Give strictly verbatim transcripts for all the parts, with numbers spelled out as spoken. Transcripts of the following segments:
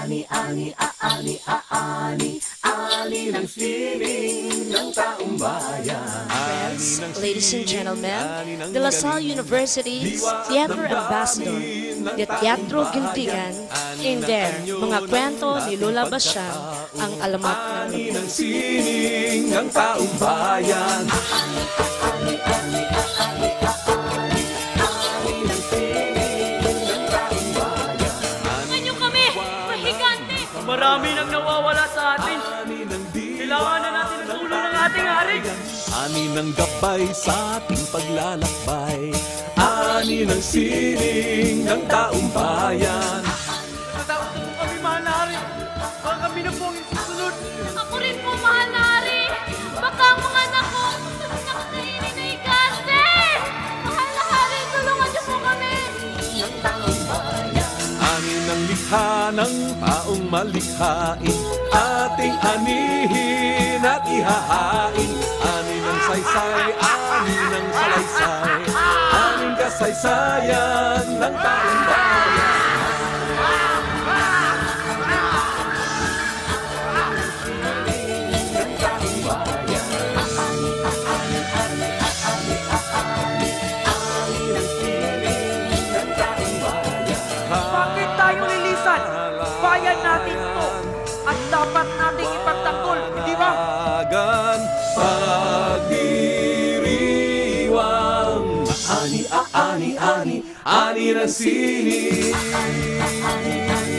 Ani, ani, aani, aani, ani ng sining ng taong bayan. Friends, ladies and gentlemen, De La Salle University's Theater Ambassador, the Teatro Gintingan, in there, mga kwento ni Lola Basian, ang alamat ng Ani ng sining ng taong bayan. Ani, ani, ani, aani, aani, ani ng sining ng taong bayan. Tulungan niyo kami, mahigante! Marami nang nawawala sa atin. Kailangan na natin ang tulong ng ating hari. Ani ng gabay sa ating paglalakbay. Ani ng sining ng taong bayan. Natatakot na po kami, mahal na hari. Baka kami na po ang isusunod. Ako rin po, mahal na hari! Baka ang mga anak ko, susunod na kakainin na higante! Mahal na hari, tulungan niyo po kami! Ng taong bayan. Ani ng likha ng taong malikhain. Ating anihin at ihahain. Ani ng saysay, ani ng salaysay. Aning kasaysayan ng taong bayan. Bakit tayo lilisan? Bayan natin to. At dapat nating ipagtanggol, hindi ba? Agan pagdiriwang. Ani, ani, ani, ani ng sining. Ani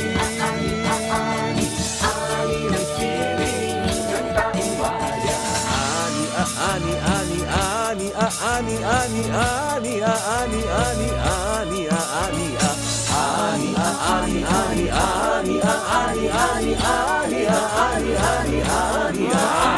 ng sining ng taong bayan. Ani, ani, ani, ani, ani, ani, ani, ani, ani, ani, ani, Ani, ani, ani, ani, ani, ani, ani, ani, ani, ani, ani, ani.